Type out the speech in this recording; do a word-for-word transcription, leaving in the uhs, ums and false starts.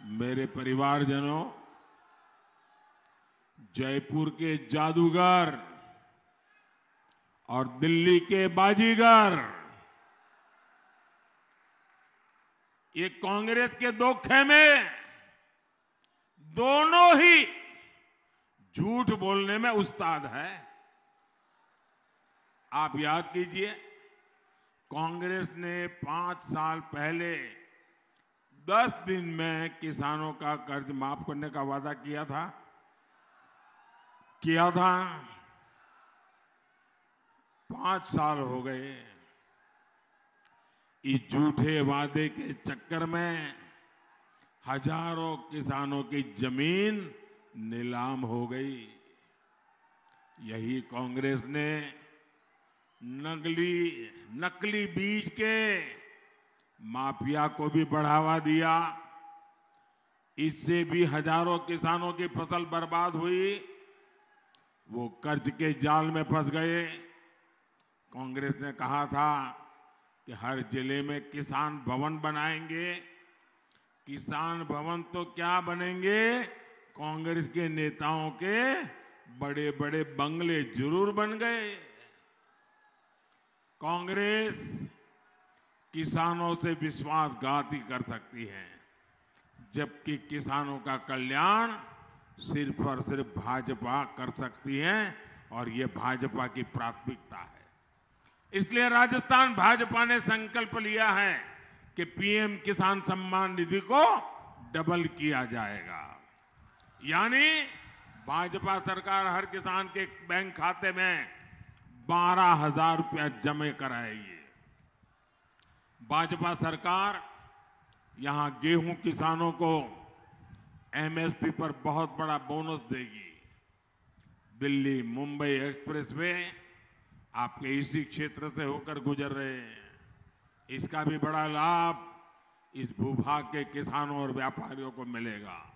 मेरे परिवारजनों, जयपुर के जादूगर और दिल्ली के बाजीगर, ये कांग्रेस के दो खेमे दोनों ही झूठ बोलने में उस्ताद है। आप याद कीजिए, कांग्रेस ने पांच साल पहले दस दिन में किसानों का कर्ज माफ करने का वादा किया था किया था पांच साल हो गए। इस झूठे वादे के चक्कर में हजारों किसानों की जमीन नीलाम हो गई। यही कांग्रेस ने नकली नकली बीज के माफिया को भी बढ़ावा दिया। इससे भी हजारों किसानों की फसल बर्बाद हुई। वो कर्ज के जाल में फंस गए। कांग्रेस ने कहा था कि हर जिले में किसान भवन बनाएंगे। किसान भवन तो क्या बनेंगे, कांग्रेस के नेताओं के बड़े बड़े बंगले जरूर बन गए। कांग्रेस किसानों से विश्वासघाती कर सकती है, जबकि किसानों का कल्याण सिर्फ और सिर्फ भाजपा कर सकती है, और ये भाजपा की प्राथमिकता है। इसलिए राजस्थान भाजपा ने संकल्प लिया है कि पीएम किसान सम्मान निधि को डबल किया जाएगा। यानी भाजपा सरकार हर किसान के बैंक खाते में बारह हजार रुपया जमा कराएगी। भाजपा सरकार यहां गेहूं किसानों को एमएसपी पर बहुत बड़ा बोनस देगी। दिल्ली मुंबई एक्सप्रेसवे आपके इसी क्षेत्र से होकर गुजर रहे हैं। इसका भी बड़ा लाभ इस भूभाग के किसानों और व्यापारियों को मिलेगा।